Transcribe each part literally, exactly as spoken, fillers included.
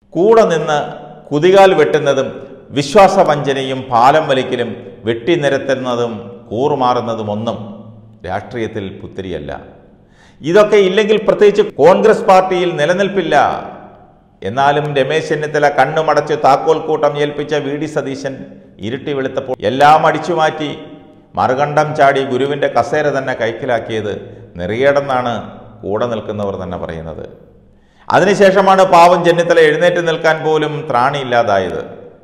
കൂടെ നിന്ന് കുതികാൽ വെട്ടുന്നതും വിശ്വാസവഞ്ചനയും പാലം വലിക്കലും വെട്ടിനിരത്തുന്നതും കൂറുമാറുന്നതുമൊന്നും രാഷ്ട്രീയത്തിൽ പുത്തിരിയല്ല. ഇതൊക്കെ ഇല്ലെങ്കിൽ പ്രത്യേകിച്ച് കോൺഗ്രസ് പാർട്ടിയിൽ നിലനിൽപ്പില്ല. എന്നാലും രമേശ് ചെന്നിത്തല കണ്ണുമടച്ച് താക്കോൽ കൂട്ടം ഏൽപ്പിച്ച വി ഡി സതീശൻ ഇരുട്ടി വെളുത്തപ്പോൾ എല്ലാം അടിച്ചുമാറ്റി മറുകണ്ഠം ചാടി ഗുരുവിൻ്റെ കസേര തന്നെ കൈക്കലാക്കിയത് നെറിയേടെന്നാണ് കൂടെ നിൽക്കുന്നവർ തന്നെ പറയുന്നത്. അതിനുശേഷമാണ് പാവം ചെന്നിത്തല എഴുന്നേറ്റ് നിൽക്കാൻ പോലും ത്രാണിയില്ലാതായത്.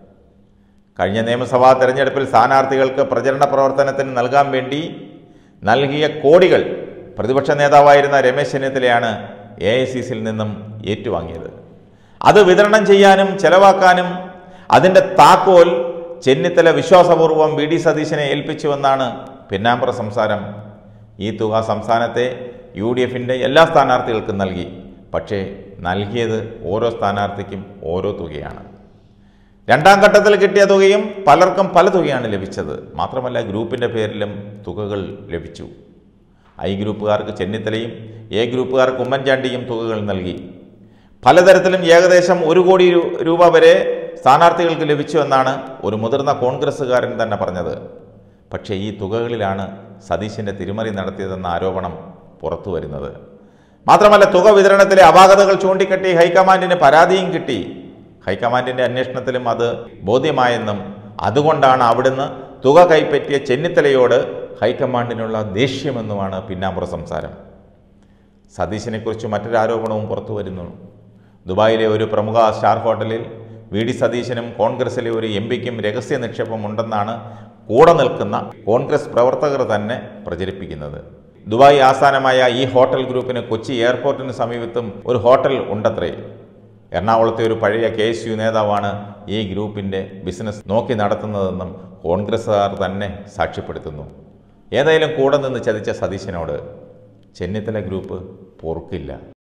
കഴിഞ്ഞ നിയമസഭാ തെരഞ്ഞെടുപ്പിൽ സ്ഥാനാർത്ഥികൾക്ക് പ്രചരണ പ്രവർത്തനത്തിന് നൽകാൻ വേണ്ടി നൽകിയ കോടികൾ പ്രതിപക്ഷ നേതാവായിരുന്ന രമേശ് ചെന്നിത്തലയാണ് എ ഐ സി സിയിൽ നിന്നും ഏറ്റുവാങ്ങിയത്. അത് വിതരണം ചെയ്യാനും ചെലവാക്കാനും അതിൻ്റെ താക്കോൽ ചെന്നിത്തല വിശ്വാസപൂർവ്വം വി ഡി സതീശനെ ഏൽപ്പിച്ചുവെന്നാണ് പിന്നാമ്പുറ സംസാരം. ഈ തുക സംസ്ഥാനത്തെ യു ഡി എഫിൻ്റെ എല്ലാ സ്ഥാനാർത്ഥികൾക്കും നൽകി. പക്ഷേ നൽകിയത് ഓരോ സ്ഥാനാർത്ഥിക്കും ഓരോ തുകയാണ്. രണ്ടാം ഘട്ടത്തിൽ കിട്ടിയ തുകയും പലർക്കും പല തുകയാണ് ലഭിച്ചത്. മാത്രമല്ല ഗ്രൂപ്പിൻ്റെ പേരിലും തുകകൾ ലഭിച്ചു. ഐ ഗ്രൂപ്പുകാർക്ക് ചെന്നിത്തലയും എ ഗ്രൂപ്പുകാർക്ക് ഉമ്മൻചാണ്ടിയും തുകകൾ നൽകി. പലതരത്തിലും ഏകദേശം ഒരു കോടി രൂപ വരെ സ്ഥാനാർത്ഥികൾക്ക് ലഭിച്ചു എന്നാണ് ഒരു മുതിർന്ന കോൺഗ്രസ്സുകാരൻ തന്നെ പറഞ്ഞത്. പക്ഷേ ഈ തുകകളിലാണ് സതീശൻ്റെ തിരിമറി നടത്തിയതെന്ന ആരോപണം പുറത്തു വരുന്നത്. മാത്രമല്ല തുക വിതരണത്തിലെ അപാകതകൾ ചൂണ്ടിക്കാട്ടി ഹൈക്കമാൻഡിന് പരാതിയും കിട്ടി. ഹൈക്കമാൻഡിൻ്റെ അന്വേഷണത്തിലും അത് ബോധ്യമായെന്നും അതുകൊണ്ടാണ് അവിടുന്ന് തുക കൈപ്പറ്റിയ ചെന്നിത്തലയോട് ഹൈക്കമാൻഡിനുള്ള ദേഷ്യമെന്നുമാണ് പിന്നാമ്പുറ സംസാരം. സതീശനെക്കുറിച്ച് മറ്റൊരു ആരോപണവും പുറത്തു വരുന്നു. ദുബായിലെ ഒരു പ്രമുഖ സ്റ്റാർ ഹോട്ടലിൽ വി ഡി സതീശനും കോൺഗ്രസിലെ ഒരു എം പിക്കും രഹസ്യ നിക്ഷേപം ഉണ്ടെന്നാണ് കൂടെ നിൽക്കുന്ന കോൺഗ്രസ് പ്രവർത്തകർ തന്നെ പ്രചരിപ്പിക്കുന്നത്. ദുബായ് ആസ്ഥാനമായ ഈ ഹോട്ടൽ ഗ്രൂപ്പിന് കൊച്ചി എയർപോർട്ടിന് സമീപത്തും ഒരു ഹോട്ടൽ ഉണ്ടത്രേ. എറണാകുളത്തെ ഒരു പഴയ കെ എസ് യു നേതാവാണ് ഈ ഗ്രൂപ്പിൻ്റെ ബിസിനസ് നോക്കി നടത്തുന്നതെന്നും കോൺഗ്രസ്സുകാർ തന്നെ സാക്ഷ്യപ്പെടുത്തുന്നു. ഏതായാലും കൂടെ നിന്ന് ചതിച്ച സതീശനോട് ചെന്നിത്തല ഗ്രൂപ്പ് പൊറുക്കില്ല.